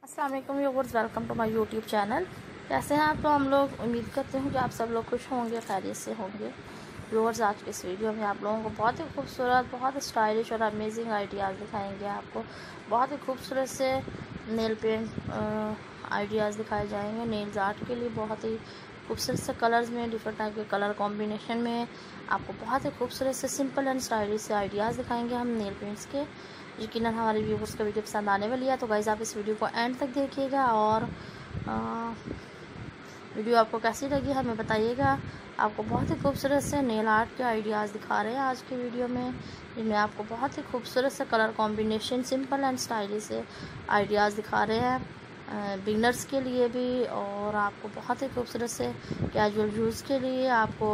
अस्सलाम वालेकुम viewers, welcome to my YouTube channel. कैसे हैं आप? तो हम लोग उम्मीद करते हैं कि आप सब लोग खुश होंगे, खैरियत से होंगे। व्यूअर्स, आज के इस वीडियो में आप लोगों को बहुत ही खूबसूरत, बहुत स्टाइलिश और अमेजिंग आइडियाज़ दिखाएंगे। आपको बहुत ही खूबसूरत से नेल पेंट आइडियाज़ दिखाए जाएंगे। नेल्स आर्ट के लिए बहुत ही खूबसूरत से कलर्स में, डिफरेंट टाइप के कलर कॉम्बिनेशन में आपको बहुत ही खूबसूरत से सिंपल एंड स्टाइलिश से आइडियाज़ दिखाएंगे हम नेल पेंट्स के। यकीनन हमारे व्यूअर्स को वीडियो पसंद आने वाली है, तो गाइज़ आप इस वीडियो को एंड तक देखिएगा और वीडियो आपको कैसी लगी हमें बताइएगा। आपको बहुत ही खूबसूरत से नेल आर्ट के आइडियाज़ दिखा रहे हैं आज की वीडियो में, जिनमें आपको बहुत ही खूबसूरत से colour combination, simple and stylish से आइडियाज़ दिखा रहे हैं बिगनर्स के लिए भी, और आपको बहुत ही खूबसूरत से कैजुअल यूज़ के लिए आपको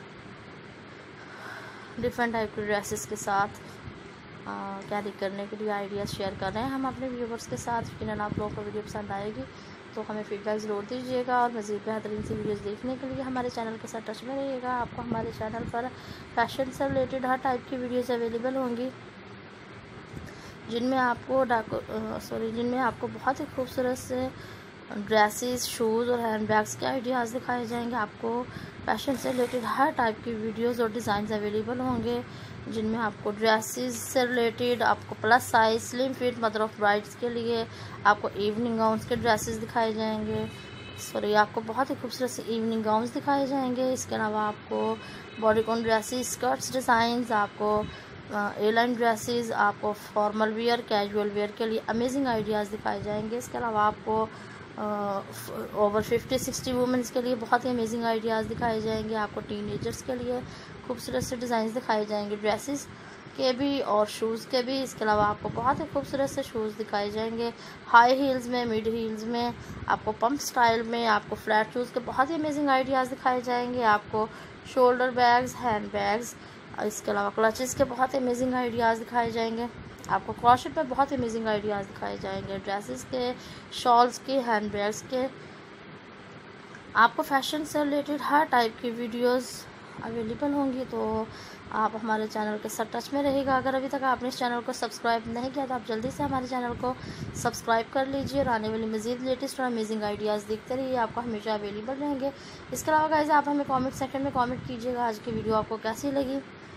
डिफरेंट टाइप के ड्रेसेस के साथ कैरी करने के लिए आइडियाज़ शेयर कर रहे हैं हम अपने व्यूवर्स के साथ। यकीनन आप लोगों को वीडियो पसंद आएगी तो हमें फीडबैक ज़रूर दीजिएगा, और मज़ीद बेहतरीन सी वीडियोस देखने के लिए हमारे चैनल के साथ टच में रहिएगा। आपको हमारे चैनल पर फैशन से रिलेटेड हर टाइप की वीडियोस अवेलेबल होंगी, जिनमें आपको बहुत ही खूबसूरत से ड्रेसेस, शूज़ और हैंड बैग्स के आइडियाज़ दिखाए जाएंगे। आपको फैशन से रिलेटेड हर टाइप की वीडियोस और डिज़ाइन अवेलेबल होंगे, जिनमें आपको ड्रेसेस से रिलेटेड, आपको plus size, slim fit mother of brides के लिए आपको इवनिंग गाउन्स के ड्रेसेस दिखाए जाएंगे। आपको बहुत ही खूबसूरत से इवनिंग गाउन्स दिखाए जाएंगे। इसके अलावा आपको बॉडीकॉन ड्रेसेस, स्कर्ट्स डिज़ाइंस, आपको एयरलाइन ड्रेसेस, आपको फॉर्मल वेयर, कैजुअल वेयर के लिए अमेजिंग आइडियाज़ दिखाए जाएंगे। इसके अलावा आपको ओवर 50-60 वुमेंस के लिए बहुत ही अमेजिंग आइडियाज़ दिखाए जाएंगे। आपको टीनेजर्स के लिए खूबसूरत से डिज़ाइन दिखाए जाएंगे, ड्रेसेस के भी और शूज़ के भी। इसके अलावा आपको बहुत ही खूबसूरत से शूज़ दिखाए जाएंगे, हाई हील्स में, मिड हील्स में, आपको पंप स्टाइल में, आपको फ्लैट शूज़ के बहुत ही अमेजिंग आइडियाज़ दिखाए जाएंगे। आपको शोल्डर बैग्स, हैंड बैग्स, इसके अलावा क्लचेस के बहुत ही अमेजिंग आइडियाज़ दिखाए जाएंगे। आपको क्रॉशेट पे बहुत ही अमेजिंग आइडियाज़ दिखाए जाएंगे, ड्रेसेस के, शॉल्स के, हैंड बैग्स के। आपको फैशन से रिलेटेड हर टाइप की वीडियोस अवेलेबल होंगी, तो आप हमारे चैनल के साथ टच में रहेगा। अगर अभी तक आपने इस चैनल को सब्सक्राइब नहीं किया तो आप जल्दी से हमारे चैनल को सब्सक्राइब कर लीजिए, और आने वाली मज़ीद लेटेस्ट और अमेजिंग आइडियाज़ देखते रहिए, आपको हमेशा अवेलेबल रहेंगे। इसके अलावा गाइस, आप हमें कमेंट सेक्शन में कमेंट कीजिएगा आज की वीडियो आपको कैसी लगी।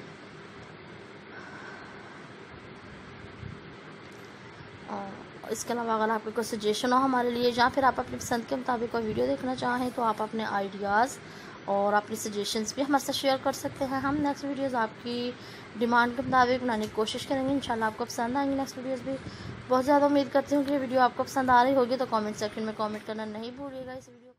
इसके अलावा अगर आपको कोई सजेशन हो हमारे लिए, या फिर आप अपनी पसंद के मुताबिक कोई वीडियो देखना चाहें, तो आप अपने आइडियाज़ और अपनी सजेशंस भी हमारे साथ शेयर कर सकते हैं। हम नेक्स्ट वीडियोस आपकी डिमांड के मुताबिक बनाने की कोशिश करेंगे। इंशाल्लाह आपको पसंद आएंगी नेक्स्ट वीडियोस भी। बहुत ज़्यादा उम्मीद करती हूँ कि वीडियो आपको पसंद आ रही होगी, तो कमेंट सेक्शन में कमेंट करना नहीं भूलिएगा इस वीडियो